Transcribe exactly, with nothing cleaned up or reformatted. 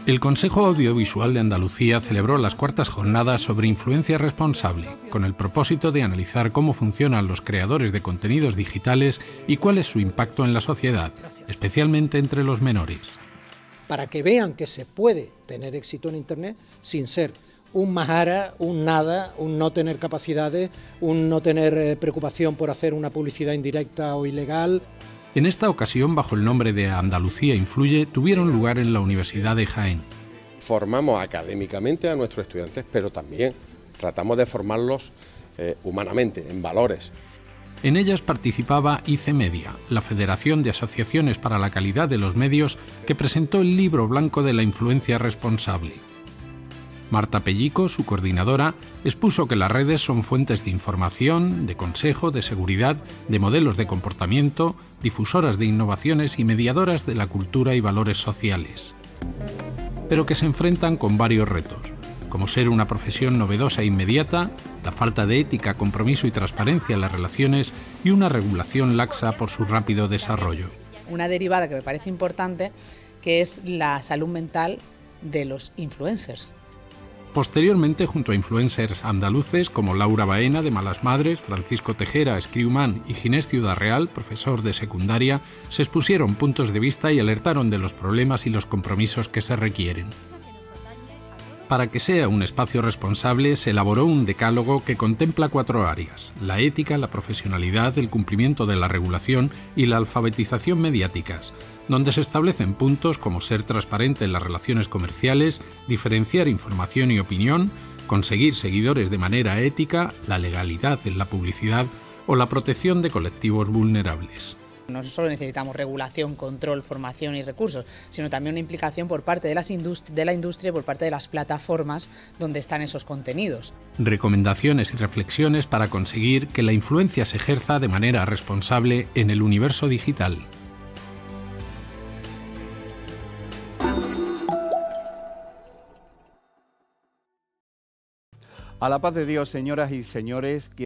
El Consejo Audiovisual de Andalucía celebró las cuartas jornadas sobre influencia responsable, con el propósito de analizar cómo funcionan los creadores de contenidos digitales y cuál es su impacto en la sociedad, especialmente entre los menores. Para que vean que se puede tener éxito en Internet sin ser un majara, un nada, un no tener capacidades, un no tener eh, preocupación por hacer una publicidad indirecta o ilegal. En esta ocasión, bajo el nombre de Andalucía Influye, tuvieron lugar en la Universidad de Jaén. Formamos académicamente a nuestros estudiantes, pero también tratamos de formarlos eh, humanamente, en valores. En ellas participaba I C Media, la Federación de Asociaciones para la Calidad de los Medios, que presentó el libro blanco de la influencia responsable. Marta Pellico, su coordinadora, expuso que las redes son fuentes de información, de consejo, de seguridad, de modelos de comportamiento, difusoras de innovaciones y mediadoras de la cultura y valores sociales. Pero que se enfrentan con varios retos, como ser una profesión novedosa e inmediata, la falta de ética, compromiso y transparencia en las relaciones y una regulación laxa por su rápido desarrollo. Una derivada que me parece importante, que es la salud mental de los influencers. Posteriormente, junto a influencers andaluces como Laura Baena, de Malas Madres, Francisco Tejera, Escriumán y Ginés Ciudad Real, profesor de secundaria, se expusieron puntos de vista y alertaron de los problemas y los compromisos que se requieren. Para que sea un espacio responsable, se elaboró un decálogo que contempla cuatro áreas: la ética, la profesionalidad, el cumplimiento de la regulación y la alfabetización mediáticas, donde se establecen puntos como ser transparente en las relaciones comerciales, diferenciar información y opinión, conseguir seguidores de manera ética, la legalidad en la publicidad o la protección de colectivos vulnerables. No solo necesitamos regulación, control, formación y recursos, sino también una implicación por parte de, las industri- de la industria y por parte de las plataformas donde están esos contenidos. Recomendaciones y reflexiones para conseguir que la influencia se ejerza de manera responsable en el universo digital. A la paz de Dios, señoras y señores.